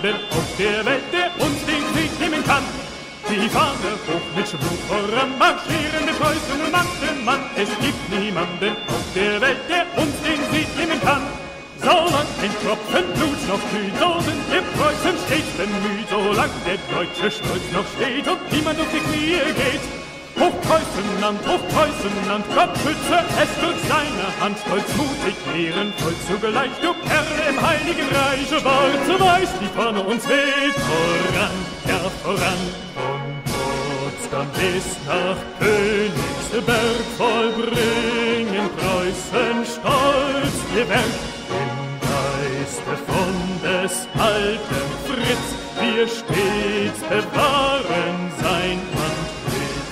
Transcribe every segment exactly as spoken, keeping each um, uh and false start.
niemanden auf der Welt, der uns den Sieg nehmen kann. Die Fahne hoch mit Schwung voran, marschieren mit Preußen und Mann für Mann. Es gibt niemanden auf der Welt, der uns den Sieg nehmen kann. Solang ein Tropfen Blut noch glüht, so sind wir Preußen stets bemüht. Solang der deutsche Stolz noch steht und niemand auf die Knie geht. Hoch Preußenland, hoch Preußenland, Gott schütze es durch seine Hand. Stolz, mutig, ehrenvoll zugleich, du Perle im Heiligen Reich. Schwarze Weiß, die Fahne uns weht, voran, ja voran. Von Potsdam bis nach Königsberg vollbringen Preußen stolz ihr Werk. Im Geiste von des alten Fritz, wir stets bewahren sein Antlitz.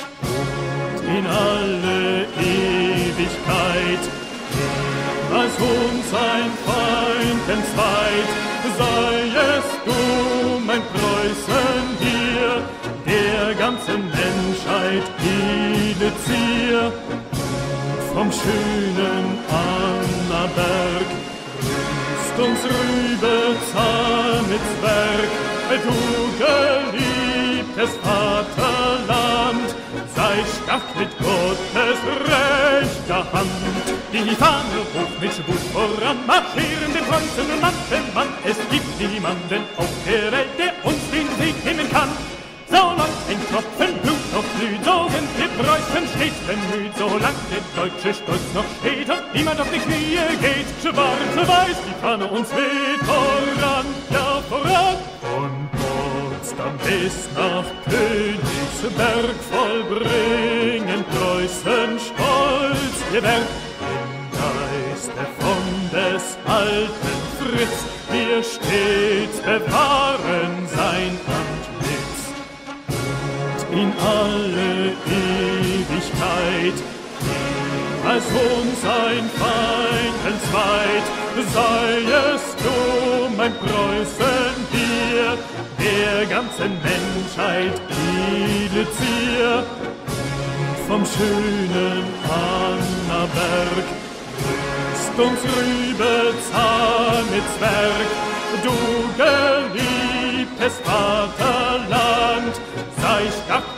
Und in alle Ewigkeit, als uns ein Feind entzweit, sei es du, mein Preußen, hier, der ganzen Menschheit Elizier. Vom schönen Annaberg rüst uns rüber Zahnitz Werk. Du geliebtes Vaterland, sei stark mit Gottes rechter Hand. Die Fahne hoch mit Schwung voran, marschieren den Preußen und Mann für Mann. Es gibt niemanden auf der Welt, der uns den Sieg nehmen kann. Solang ein Tropfen Blut noch glüht, so sind wir Preußen stets bemüht. Solang der deutsche Stolz noch steht und niemand auf die Knie geht. Schwarze Weiß, die Fahne uns weht, voran, ja voran. Von Potsdam bis nach Königsberg vollbringen Preußen stolz ihr Werk. Im Geiste von des alten Fritz, wir stets bewahren sein Antlitz. In alle Ewigkeit, als uns ein Feind entzweit, sei es du, mein Preußen, hier, der ganzen Menschheit Elizier. Vom schönen Annaberg rüst uns rüber Zahnitz Werk. Du geliebtes Vaterland, sei stark